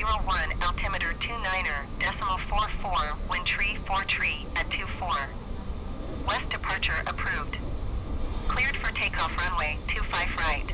01, altimeter 29er, decimal 44, wind tree 4 tree at 24. West departure approved. Cleared for takeoff runway 25 right.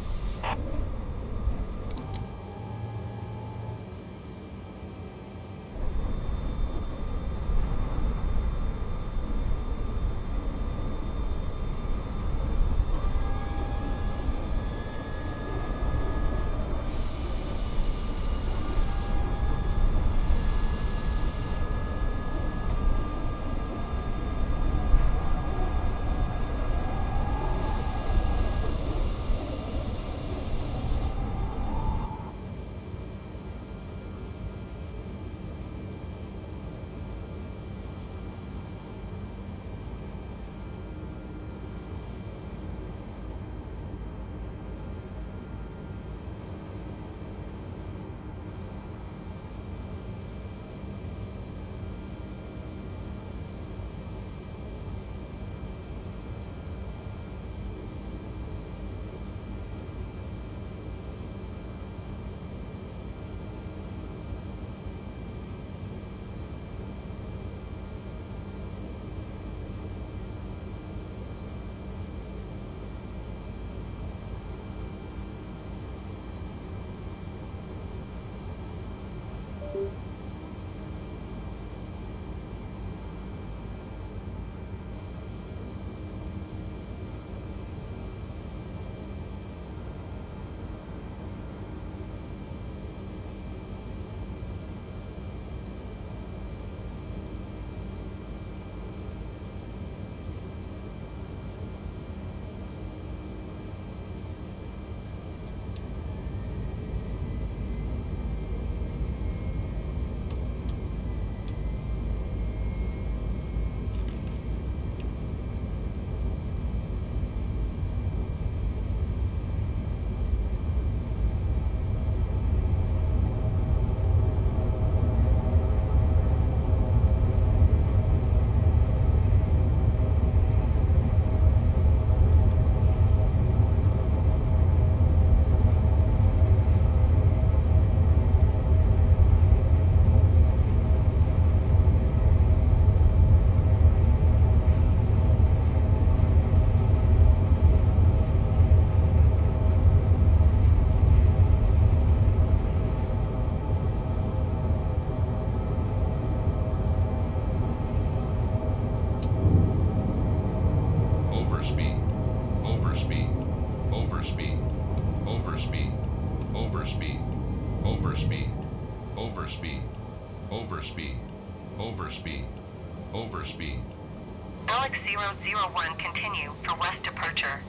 Overspeed. Alex 001, continue for west departure.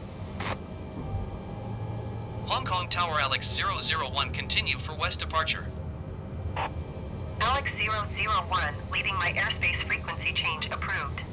Hong Kong Tower Alex 001, continue for west departure. Alex 001, leading my airspace frequency change approved.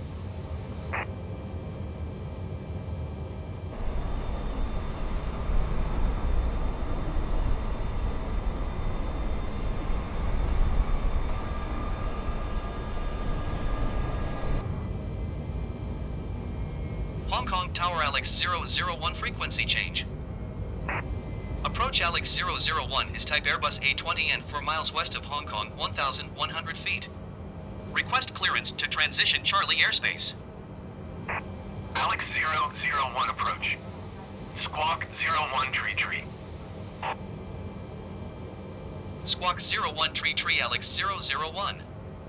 Hong Kong Tower Alex 001, frequency change. Approach Alex 001 is type Airbus A20N 4 miles west of Hong Kong, 1,100 feet. Request clearance to transition Charlie airspace. Alex 001 approach. Squawk 01 tree tree. Squawk 01 tree tree Alex 001.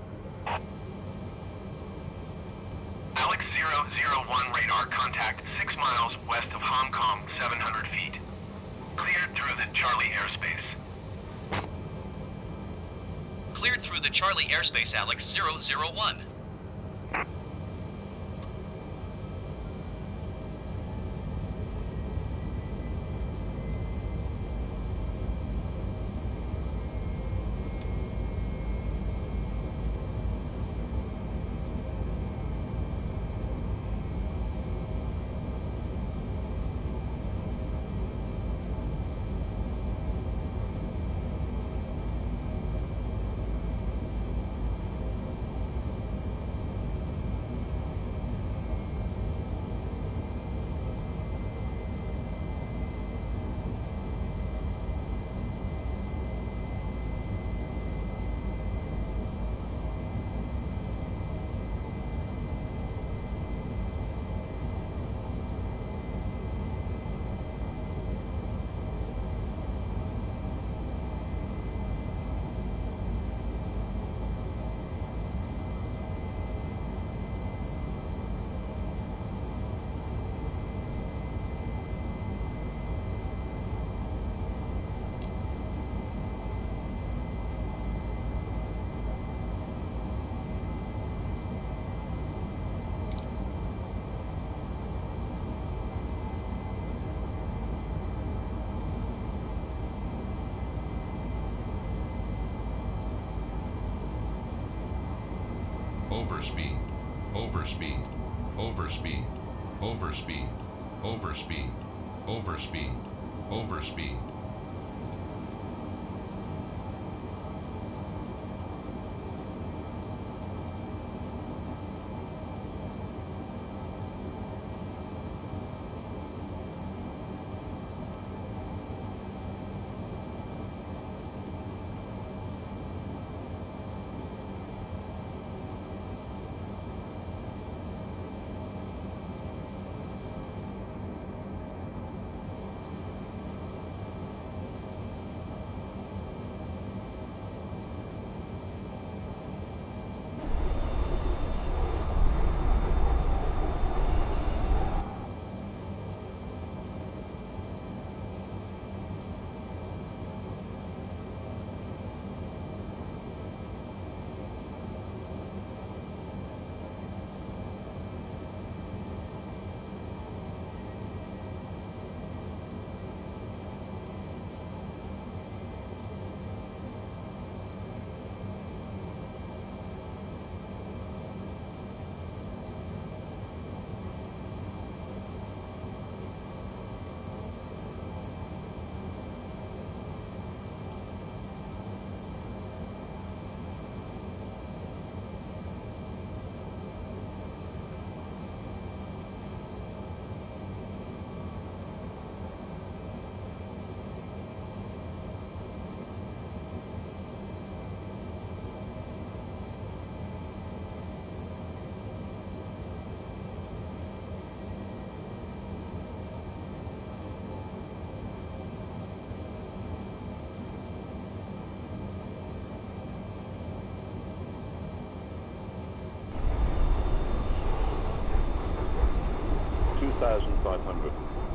Alex 001 radar contact 6 miles west of Hong Kong, 700 feet. Cleared through the Charlie airspace. Cleared through the Charlie airspace Alex 001. overspeed, overspeed, overspeed, overspeed, overspeed, overspeed, overspeed. $2,500.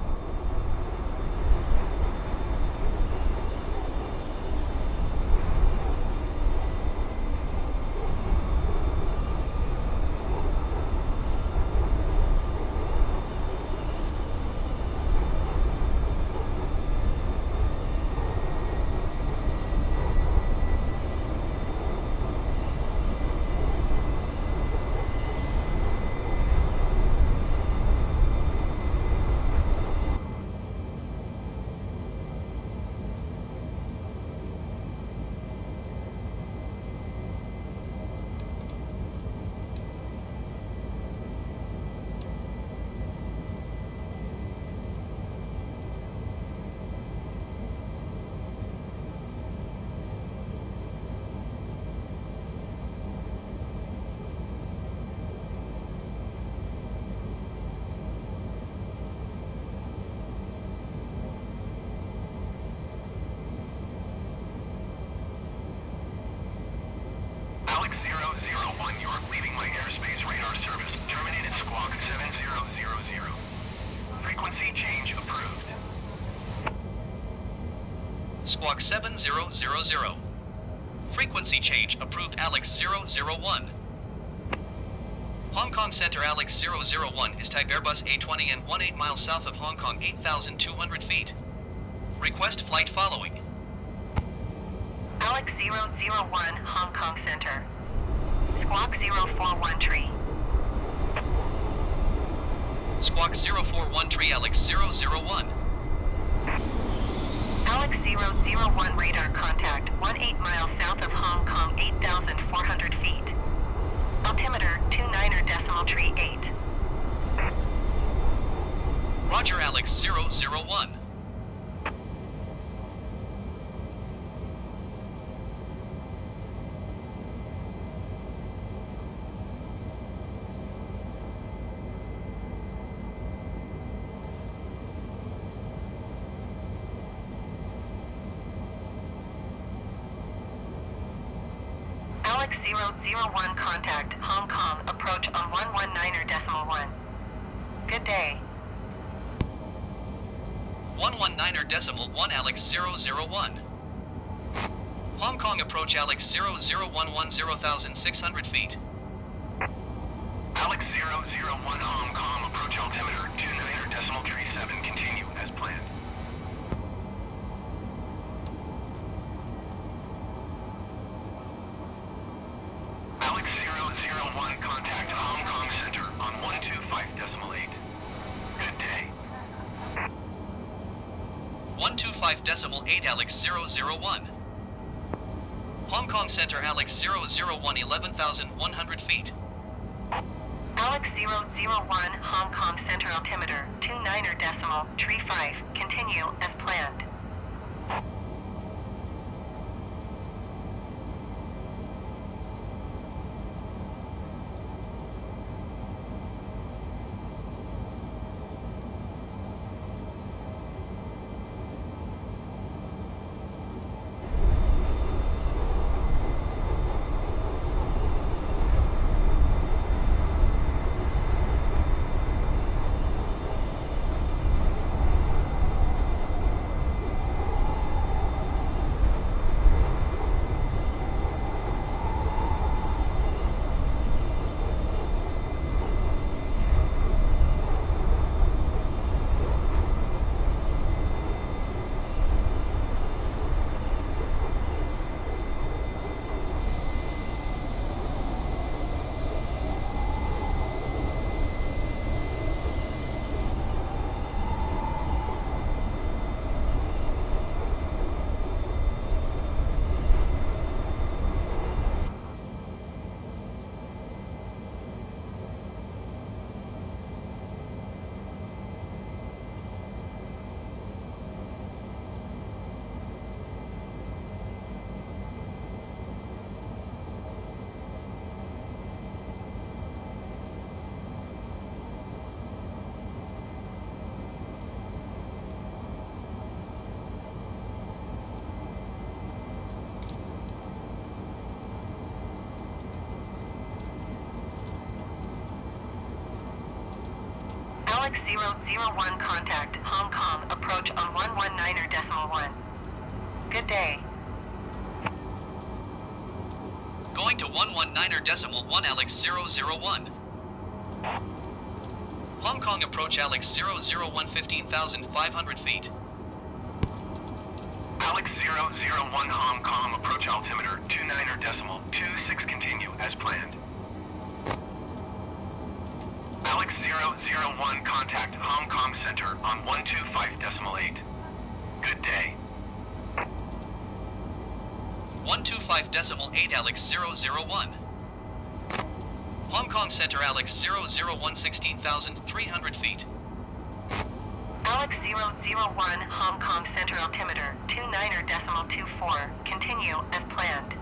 Alex 001, you're leaving my airspace. Radar service terminated. Squawk 7000. Frequency change approved. Squawk 7000. Frequency change approved Alex 001. Hong Kong Center Alex 001 is type Airbus A20 and 18 miles south of Hong Kong, 8,200 feet. Request flight following. Alex 001, Hong Kong Center. Squawk 041 Squawk 041 Alex 001. Alex 001 radar contact 18 miles south of Hong Kong, 8,400 feet. Altimeter 29.8. Roger Alex 001. Alex 001 contact Hong Kong approach on 119.1. Good day. 119.1 Alex 001. Hong Kong approach Alex 001 10,600 feet. Alex 001 Hong Kong approach altimeter 29.37. Continue as planned. Alex 001 125.8 Alex 001. Hong Kong Center Alex 001 11,100 feet. Alex 001 Hong Kong Center altimeter 29.35. Continue as planned. Alex 001 contact Hong Kong approach on 119.1. Good day. Going to 119.1 Alex 001. Hong Kong approach Alex 001 15,500 feet. Alex 001 Hong Kong approach altimeter 29.26. Continue as planned. Alex 001 contact Hong Kong Center on 125.8. Good day. 125.8 Alex 001. Hong Kong Center Alex 001 16,300 feet. Alex 001 Hong Kong Center altimeter 29.24. Continue as planned.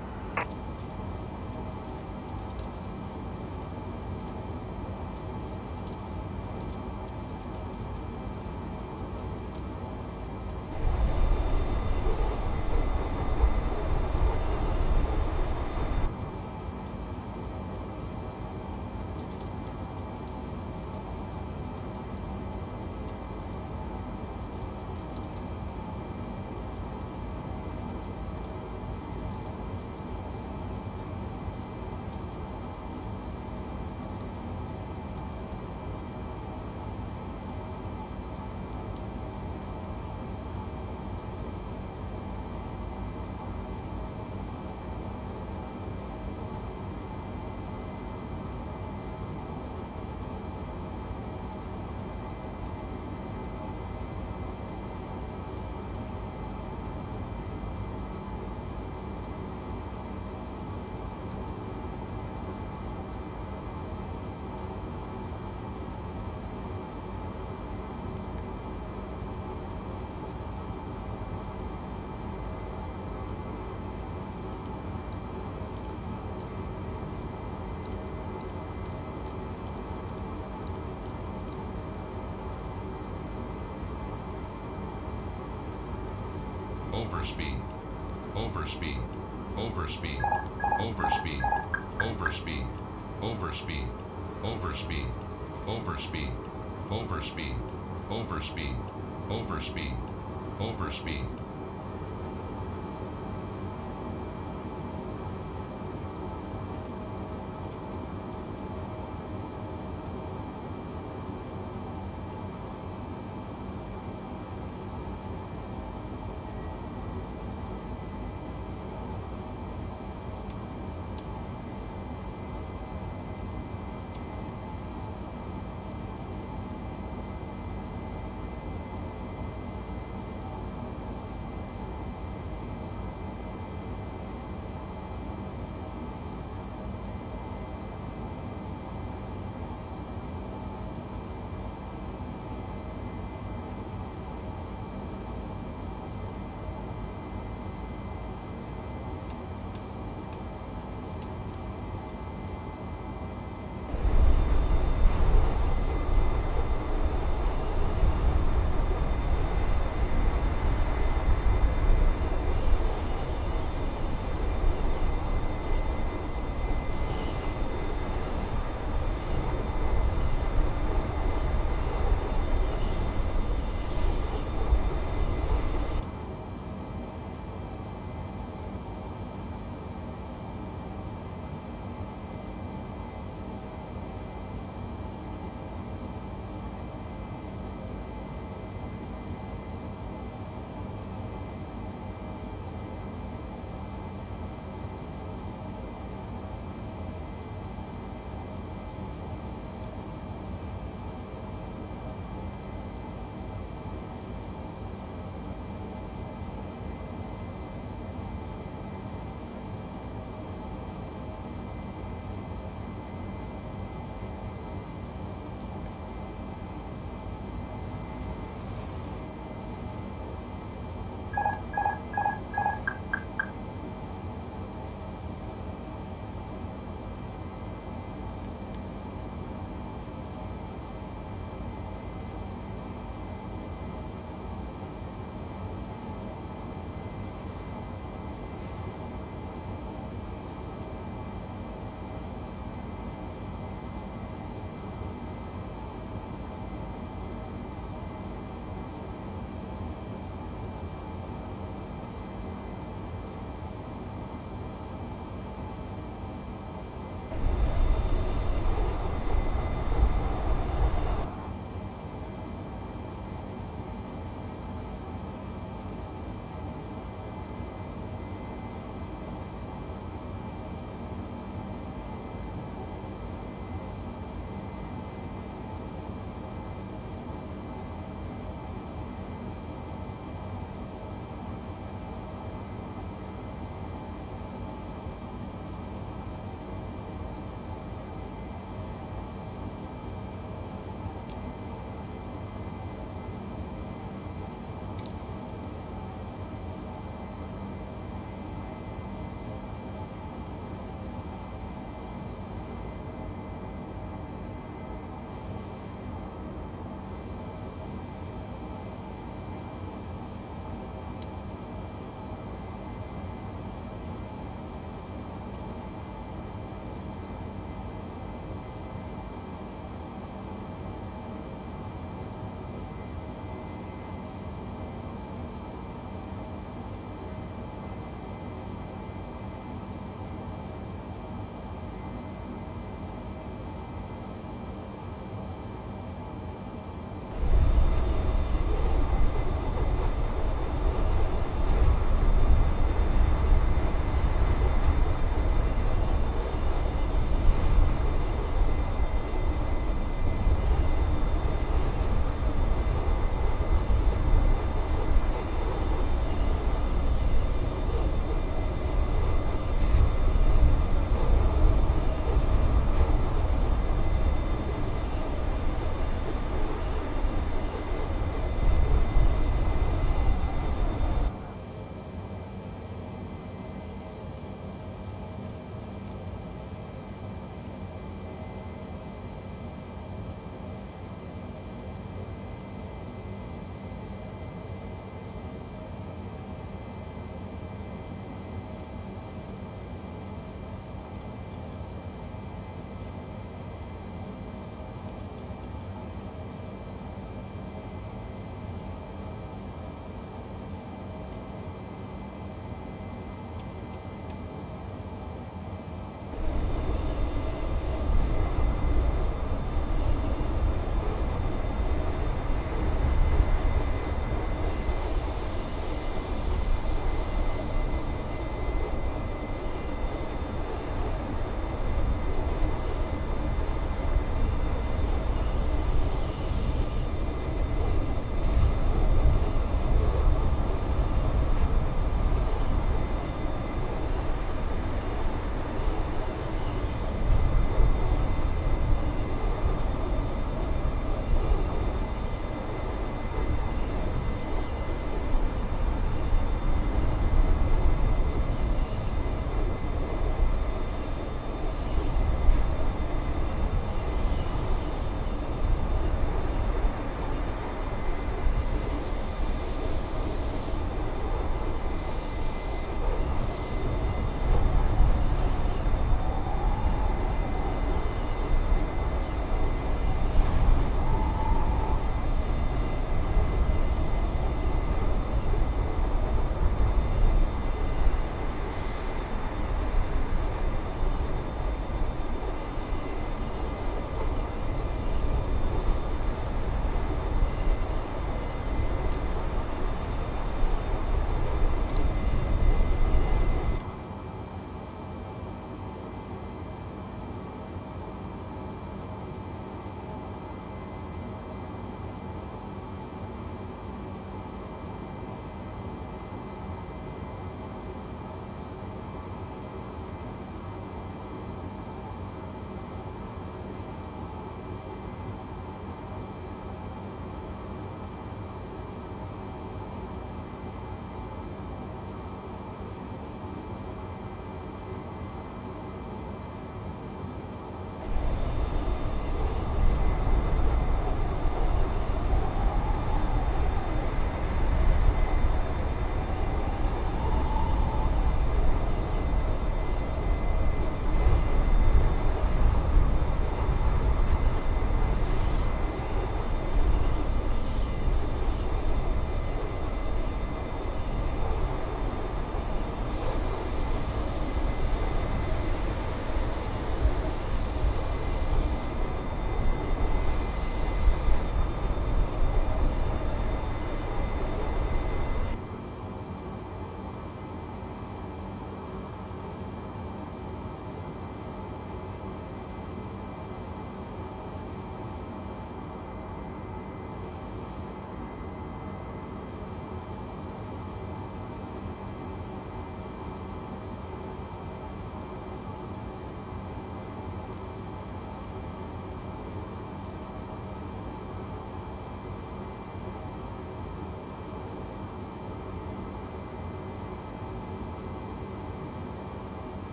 Overspeed. Overspeed. Overspeed. Overspeed. Overspeed. Overspeed. Overspeed. Overspeed. Overspeed. Overspeed. Overspeed. Overspeed.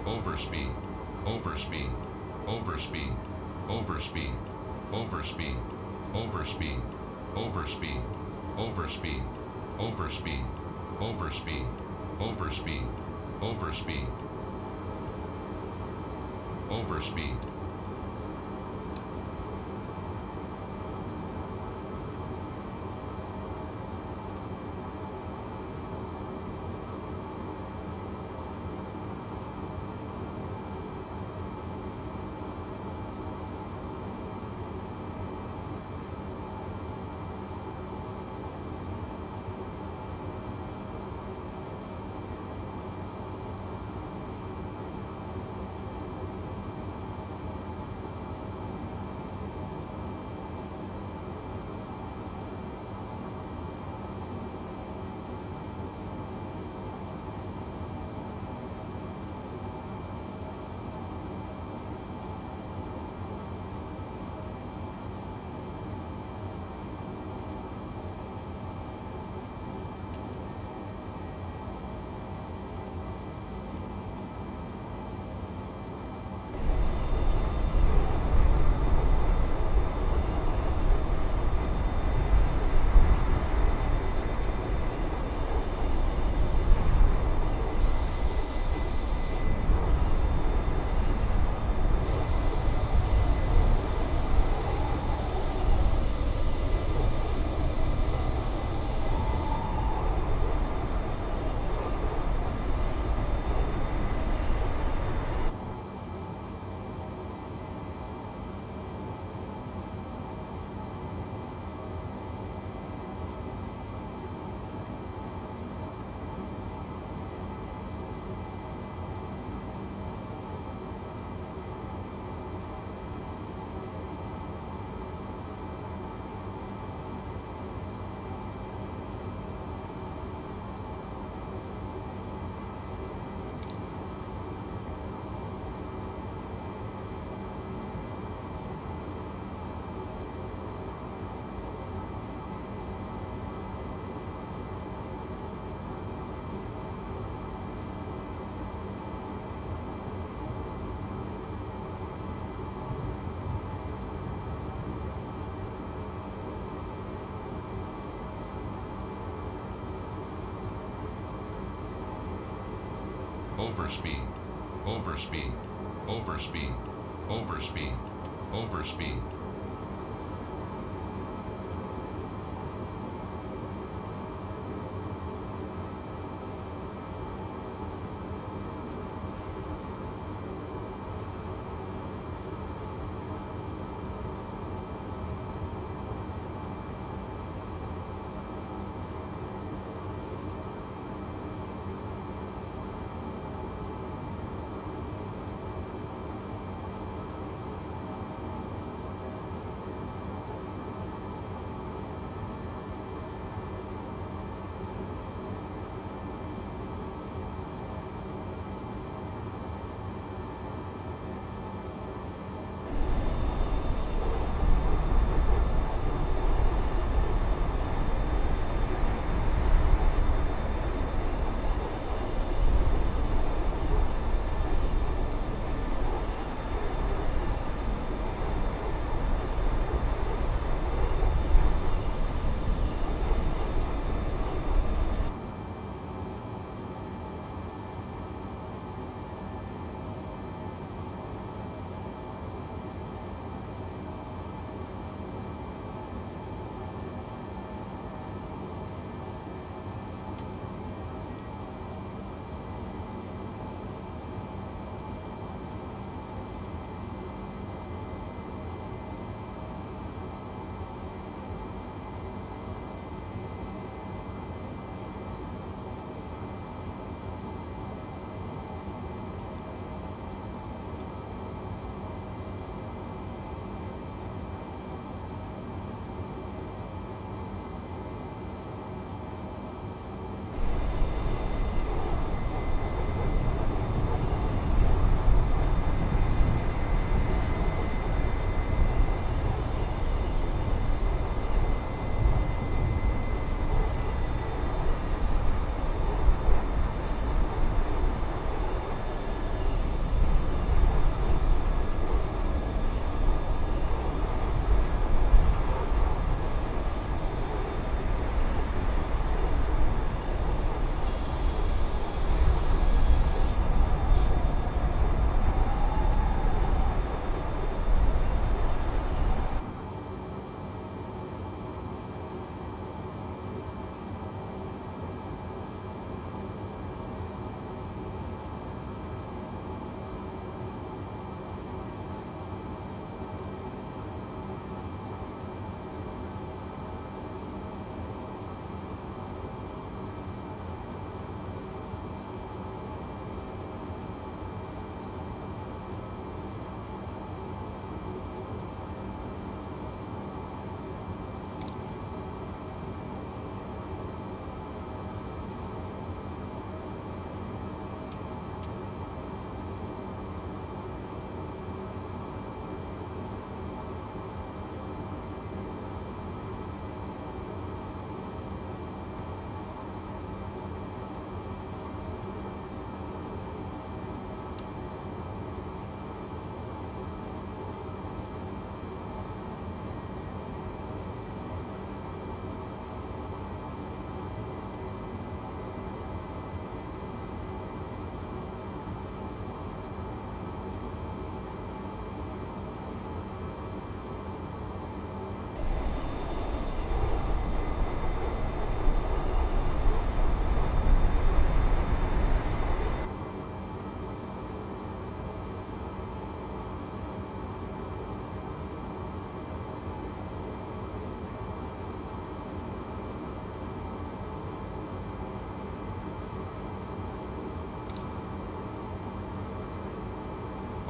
overspeed, overspeed, overspeed, overspeed, overspeed, overspeed, overspeed, overspeed, overspeed, overspeed, overspeed, overspeed, overspeed. Overspeed, overspeed, overspeed, overspeed, overspeed.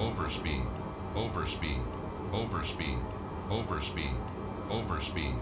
overspeed, overspeed, overspeed, overspeed, overspeed.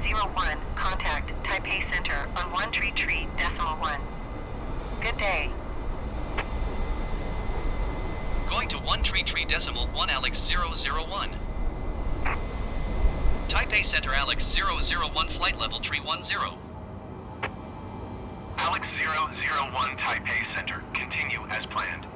01, contact Taipei Center on 133.1. Good day. Going to 133.1 Alex 001. Taipei Center Alex 001 flight level 310. Alex 001 Taipei Center, continue as planned.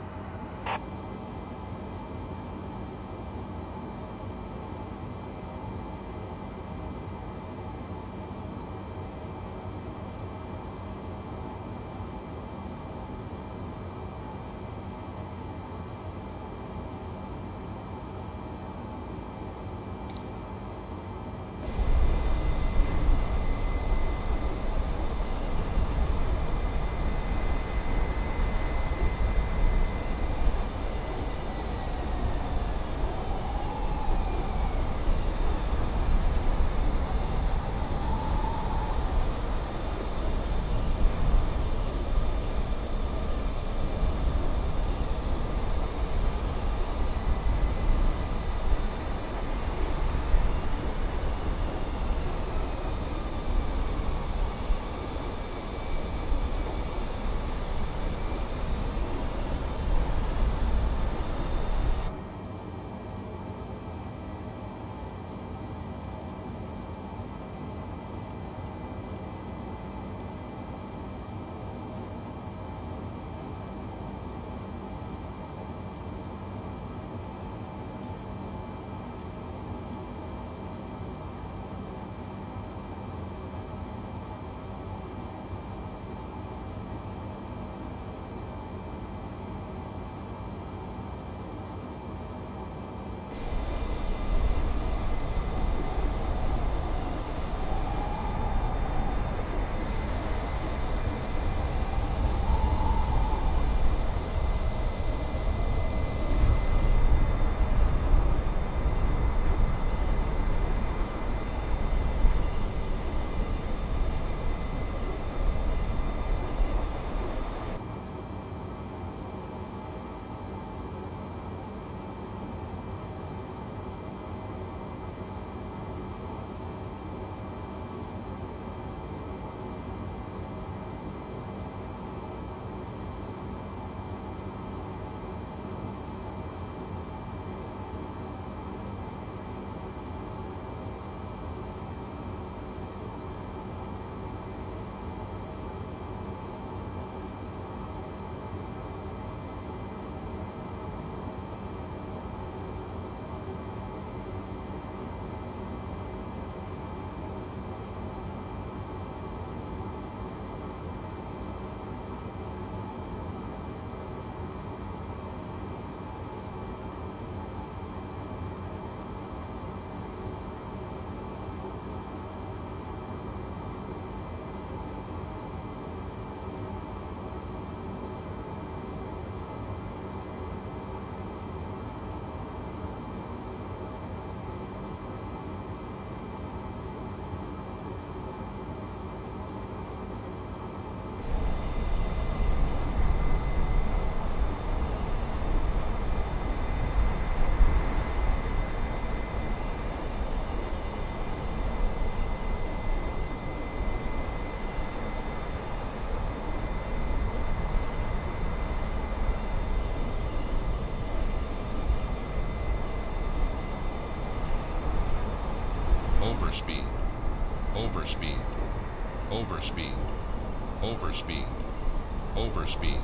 Overspeed. Overspeed. Overspeed. Overspeed. Overspeed.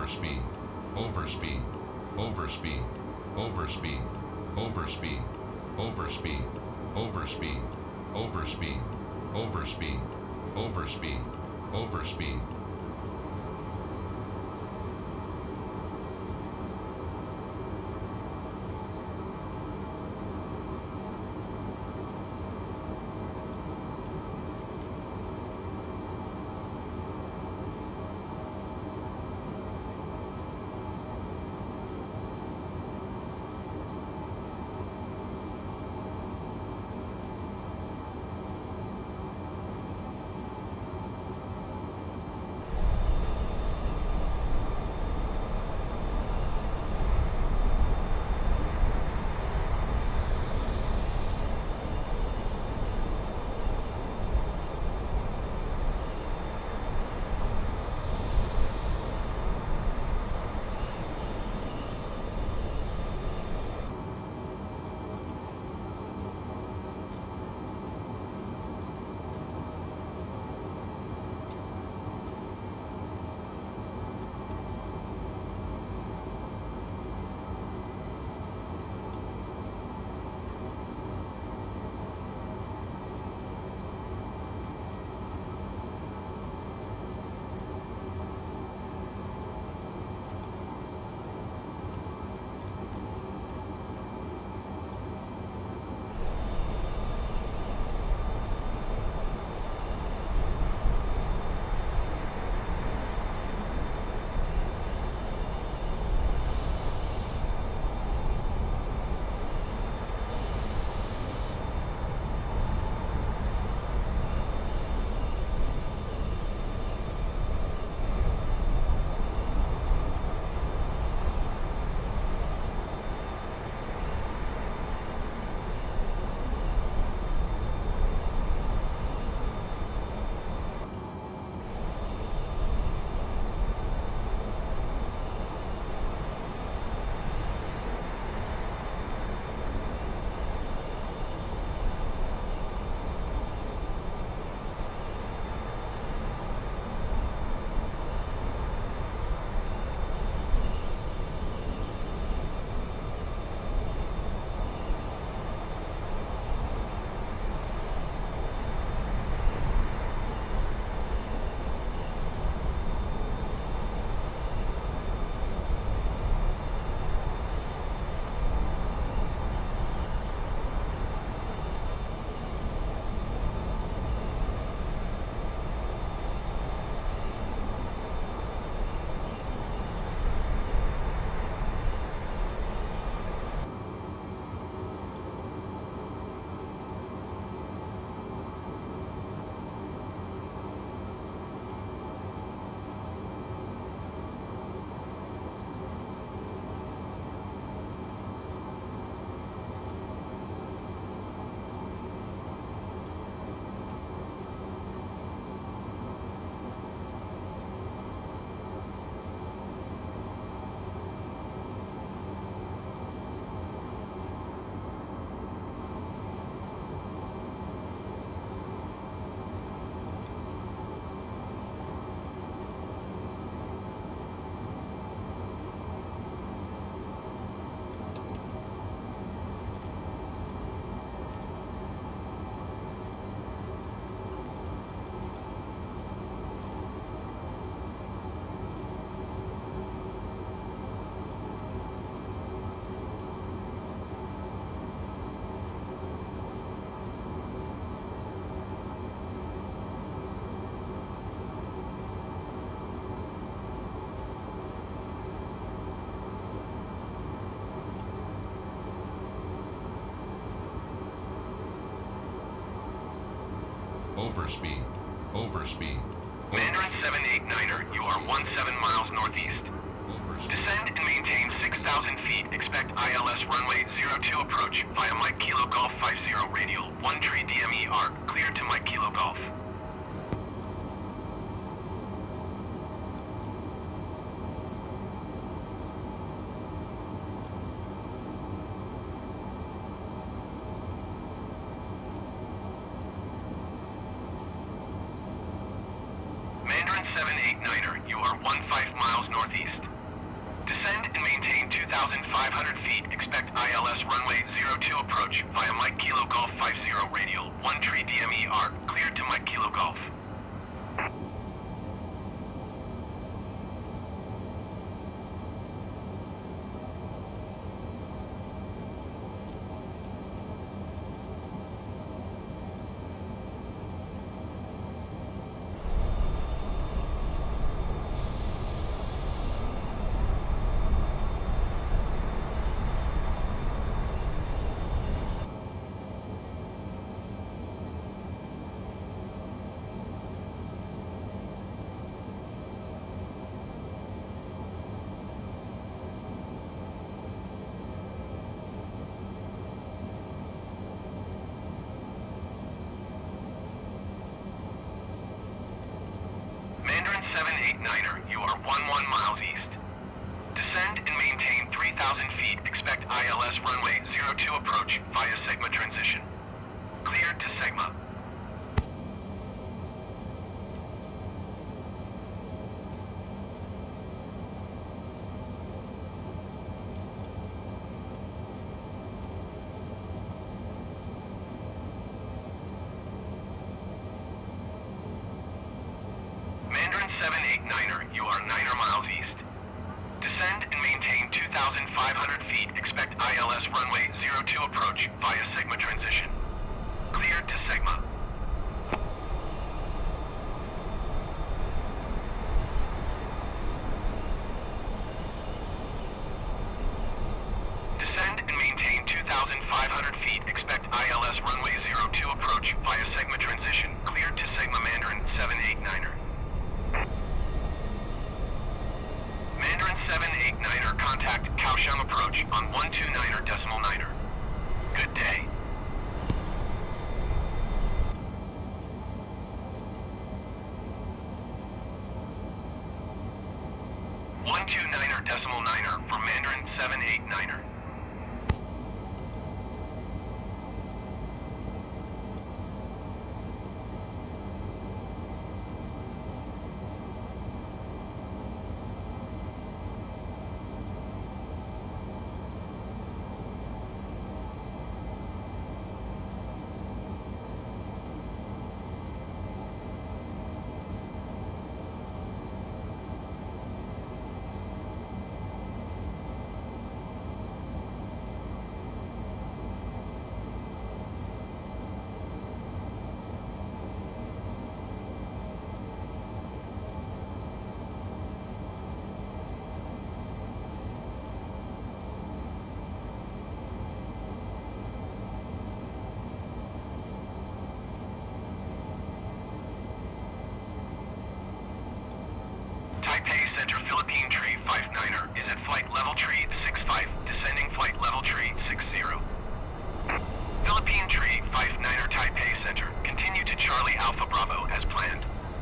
overspeed, overspeed, overspeed, overspeed, overspeed, overspeed, overspeed, overspeed, overspeed, overspeed, overspeed. Overspeed. Overspeed. Mandarin 789er, you are 17 miles northeast. Overspeed. Descend and maintain 6,000 feet. Expect ILS runway 02 approach via Mike Kilo Golf 50 radial 1 tree DME arc. Cleared to Mike Kilo Golf. Mandarin 789er, you are 15 miles northeast. 2,500 feet. Expect ILS runway 02 approach via Mike Kilo Golf 50 radial. 1 tree DMER. Cleared to Mike Kilo Golf. Mandarin 789er, you are 11 miles east. Descend and maintain 3,000 feet. Expect ILS runway 02 approach via Sigma transition. Cleared to Sigma. Mandarin 789er, you are 9 miles east. Descend and maintain 2,500 feet. Expect ILS runway 02 approach via Sigma transition. Cleared to Sigma. Descend and maintain 2,500 feet. Expect ILS runway 02 approach via Sigma transition. Cleared to Sigma Mandarin 789er. Mandarin 789er, contact Kaohsiung approach on 129er.9er. Good day. .9er for Mandarin 789er. Taipei Center Philippine Tree 59er is at flight level tree 65, descending flight level tree 60. Philippine Tree 59er Taipei Center, continue to Charlie Alpha Bravo as planned.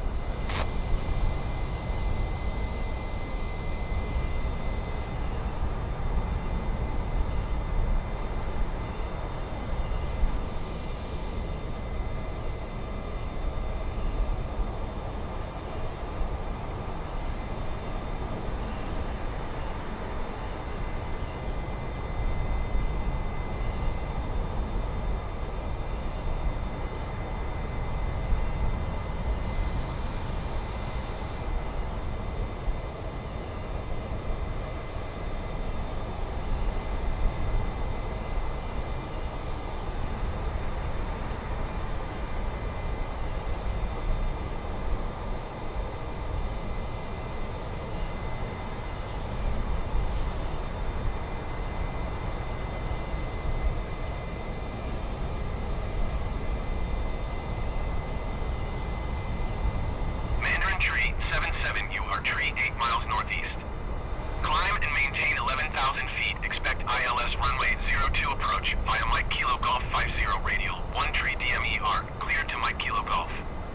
Tree 8 miles northeast. Climb and maintain 11,000 feet. Expect ILS runway 02 approach via Mike Kilo Golf 50 radial. 1 tree DMER. Cleared to Mike Kilo Golf.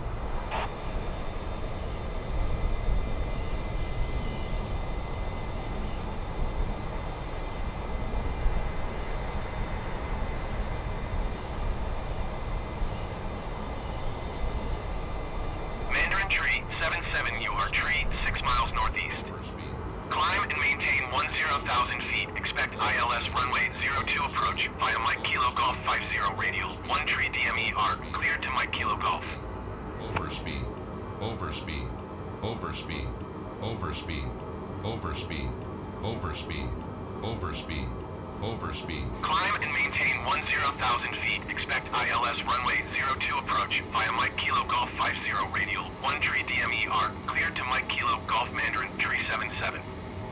Mandarin Tree 77, you are tree 6 miles northeast. Climb and maintain 10,000 feet. Expect ILS runway 02 approach via Mike Kilo Golf 50 radial 1 tree DMER. Cleared to Mike Kilo Golf. Overspeed. Overspeed. Overspeed. Overspeed. Overspeed. Overspeed. Overspeed. Overspeed. Climb and maintain 10,000 feet. Expect ILS runway 02 approach via Mike Kilo Golf 50 radial 1 tree DMER. Cleared to Mike Kilo Golf Mandarin 377.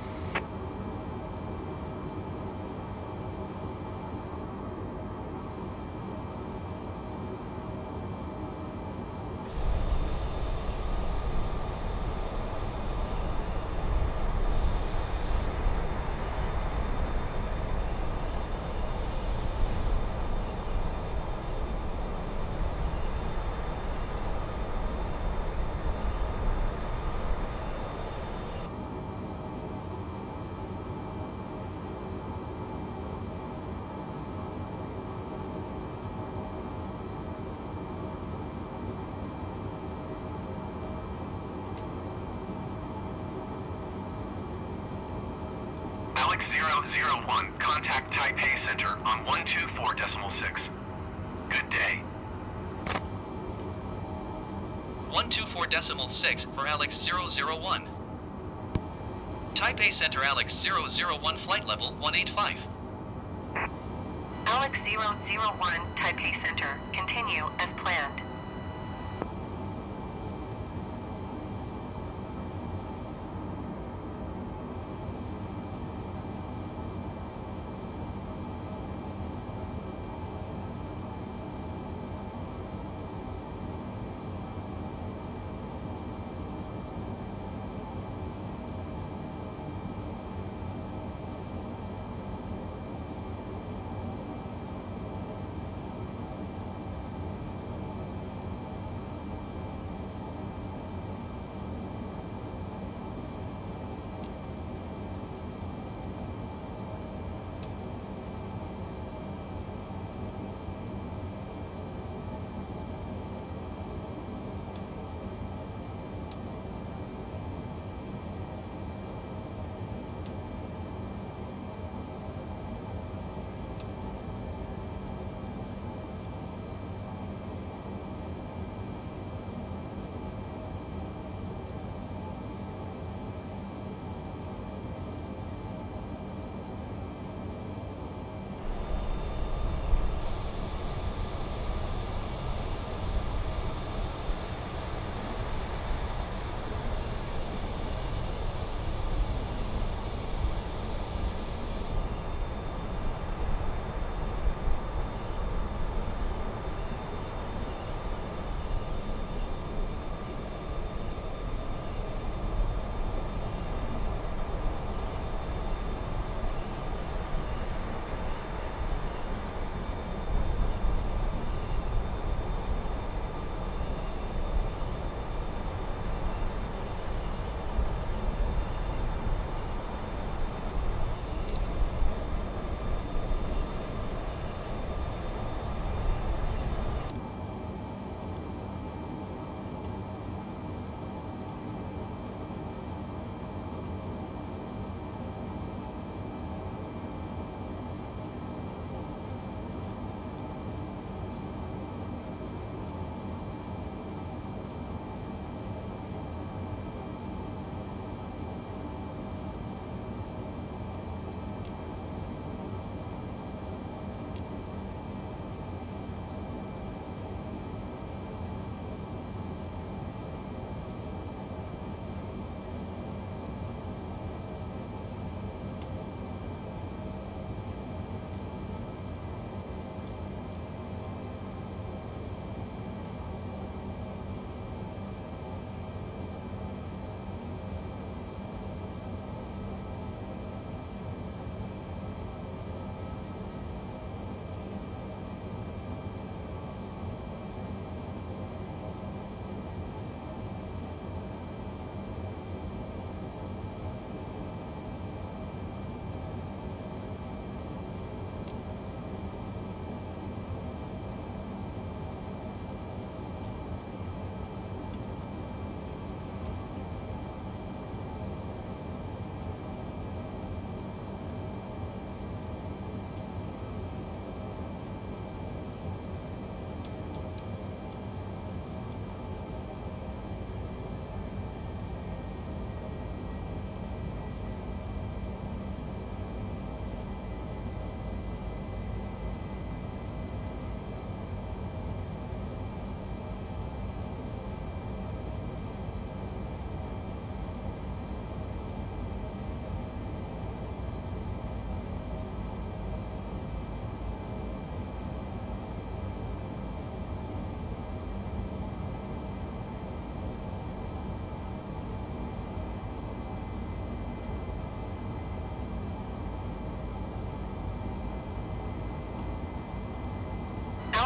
Alex 001, contact Taipei Center on 124.6. Good day. 124.6 for Alex 001. Taipei Center Alex 001 flight level 185. Alex 001, Taipei Center. Continue as planned.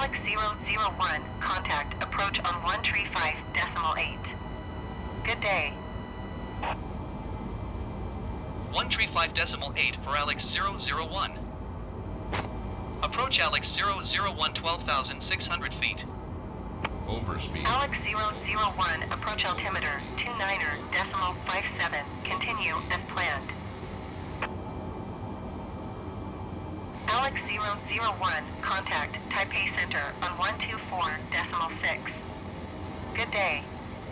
Alex 001, contact approach on 135.8. Good day. 135.8 for Alex 001. Approach Alex 001 12,600 feet. Overspeed. Alex 001, approach altimeter 29.57. Continue as planned. Alex 001, contact Taipei Center on 124.6. Good day.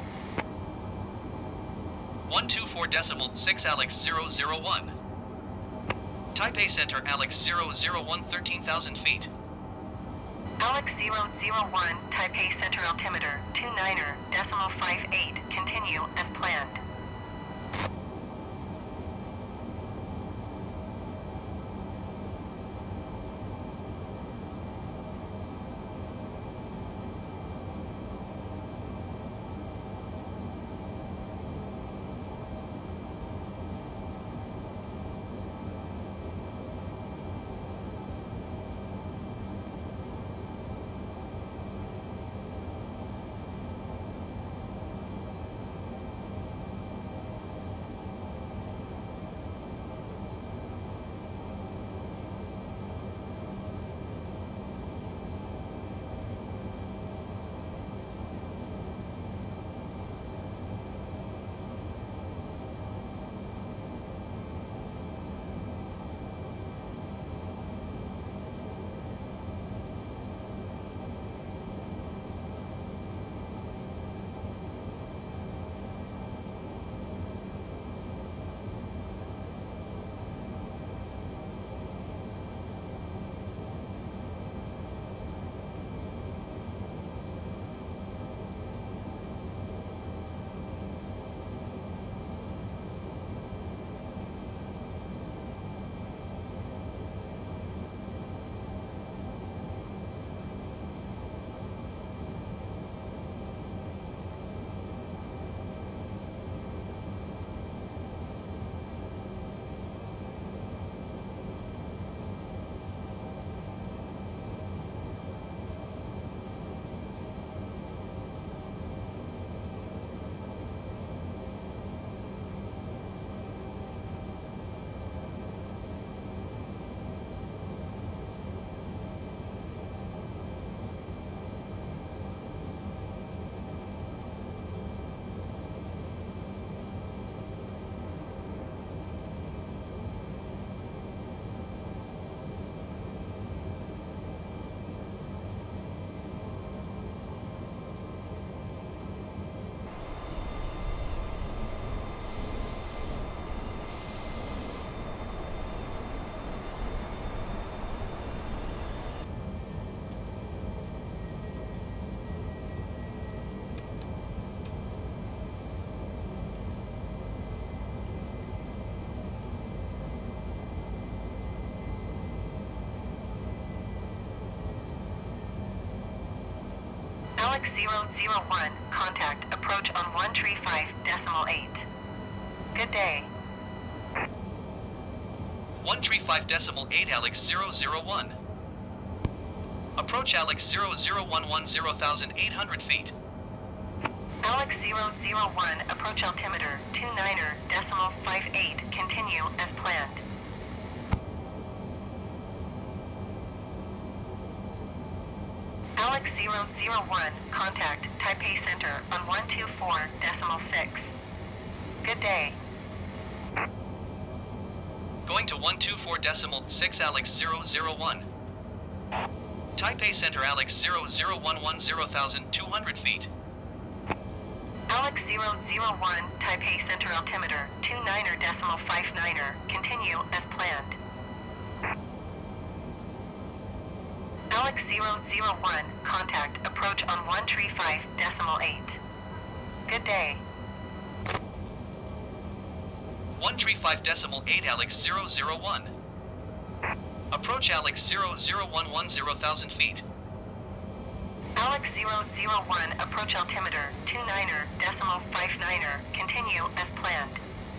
124.6 Alex 001. Taipei Center Alex 001 13,000 feet. Alex 001, Taipei Center altimeter 29.58. Continue as planned. Alex 001, contact approach on 135.8. Good day. 135.8 Alex 001. Approach Alex 001 10,800 feet. Alex 001, approach altimeter 29.58. Continue as planned. Alex 001, contact Taipei Center on 124.6. Good day. Going to 124.6 Alex 001. Taipei Center Alex 001 10,200 feet. Alex 001, Taipei Center altimeter 29.59. Continue as planned. Alex 001, contact approach on 135.8. Good day. 135.8 Alex 001. Approach Alex 001 10,000 feet. Alex 001, approach altimeter 29.59. Continue as planned.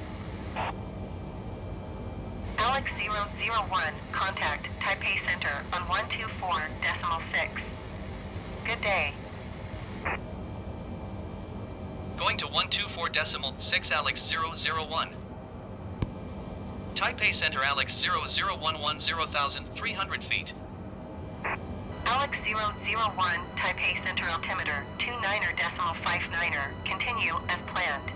Alex 001, contact Taipei Center on 124.6. Good day. Going to 124.6 Alex 001. Taipei Center Alex 0011 0,300 feet. Alex 001, Taipei Center altimeter 29.59er. Continue as planned.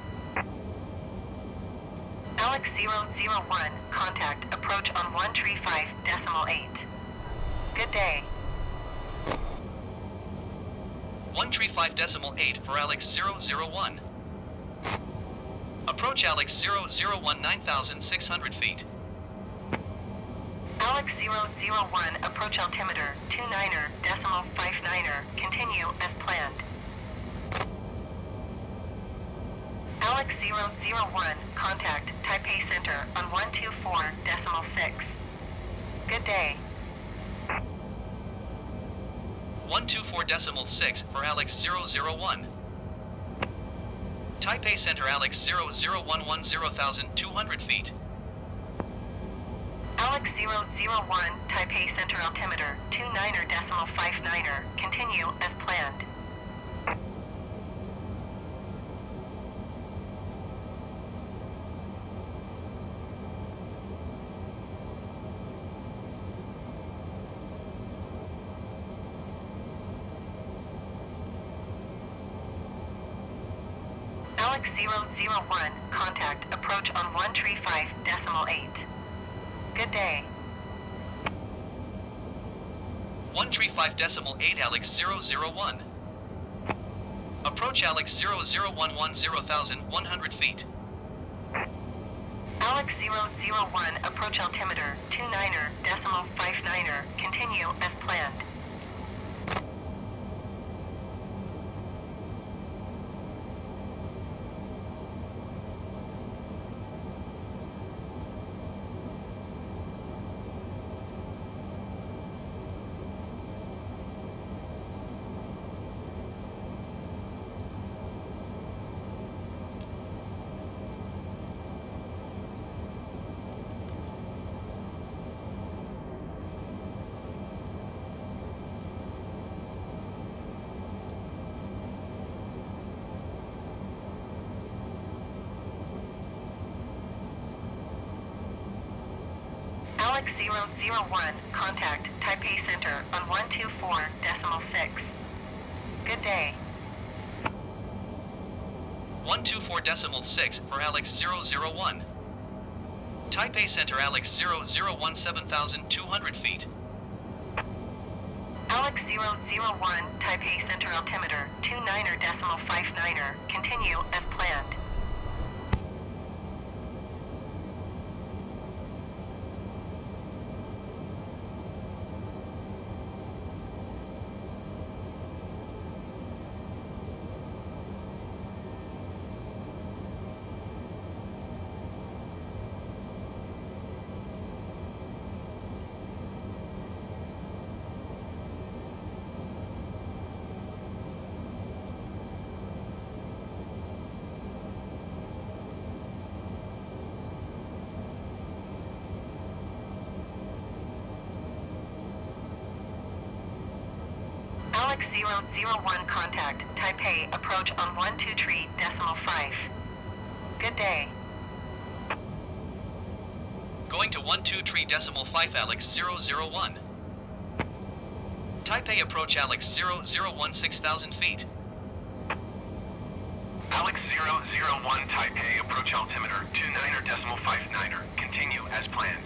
Alex 001, contact approach on 135.8. Good day. 135.8 for Alex 001. Approach Alex 001 9,600 feet. Alex 001, approach altimeter 29.59er. Continue as planned. Alex 001, contact Taipei Center on 124.6. Good day. 124.6 for Alex 001. Taipei Center Alex 0011 0,200 feet. Alex 001, Taipei Center altimeter 29.59er. Continue as planned. Alex 001, contact approach on 135.8. Good day. 135.8 Alex 001. Approach Alex 0011 0,100 feet. Alex 001, approach altimeter 29.59er. Continue as planned. Alex 001, contact Taipei Center on 124.6. Good day. 124.6 for Alex 001. Taipei Center Alex 001 7,200 feet. Alex 001, Taipei Center altimeter 29.59er. Continue as planned. Alex 001, contact Taipei, approach on 123.5. Good day. Going to 123.5 Alex 001. Taipei approach Alex 001 6,000 feet. Alex 001 Taipei, approach altimeter 29.59er. Continue as planned.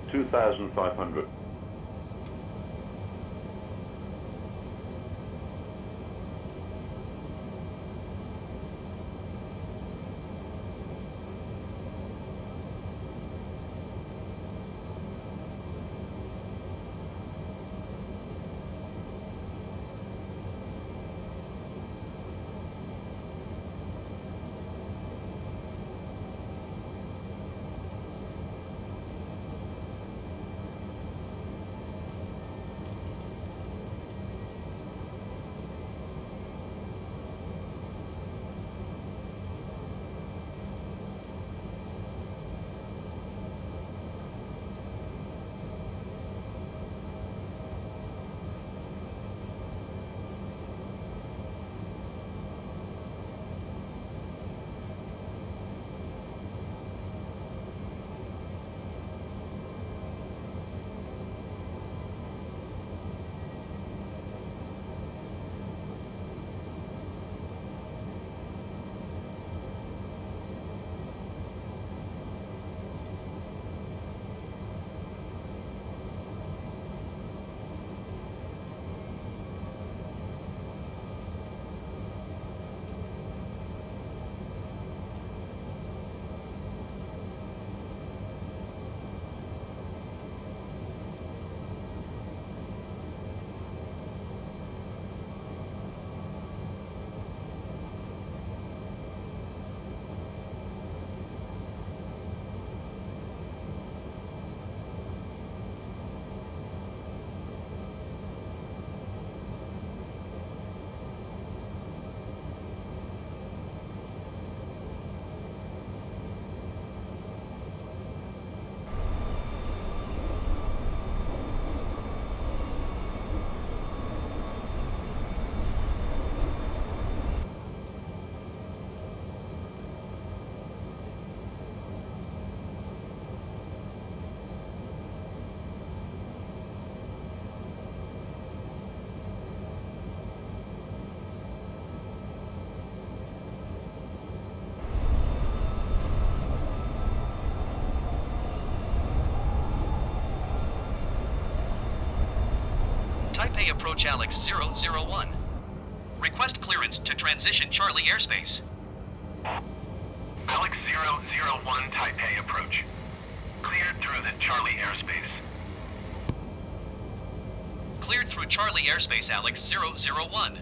2,500. Taipei approach Alex 001. Request clearance to transition Charlie airspace. Alex 001 Taipei approach. Cleared through the Charlie airspace. Cleared through Charlie airspace Alex 001.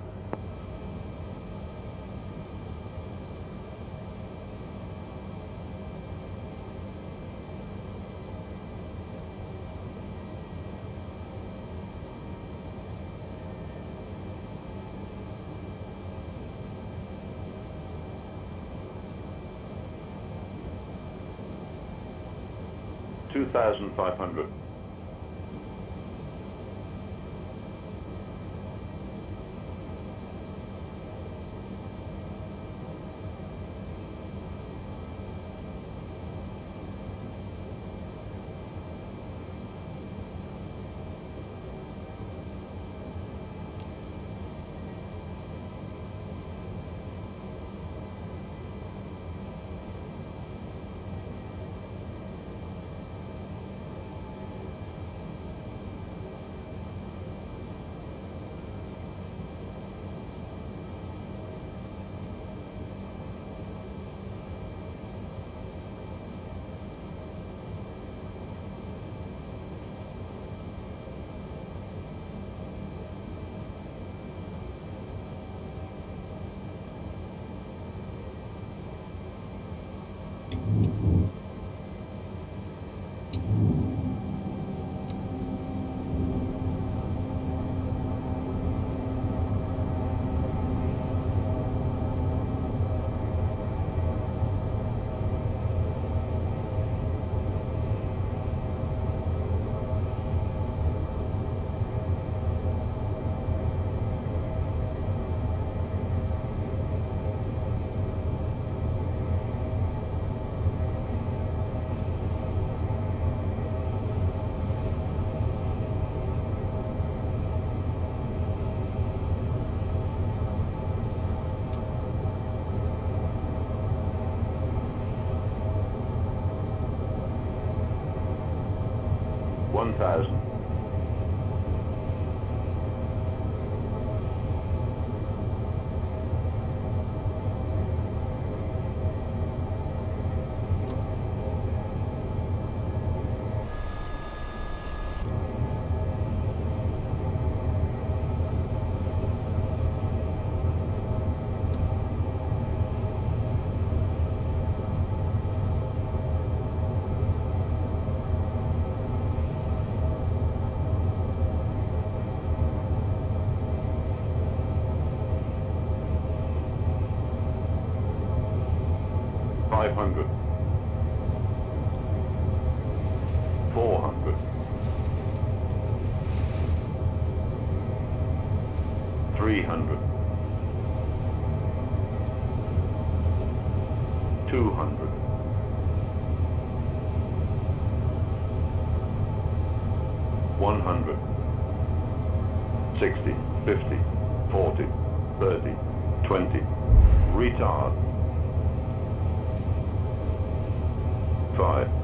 $2,500. 1,000. $500, $400, $300, $200, $100, $60, $50, $40, $30, $20, retard. 5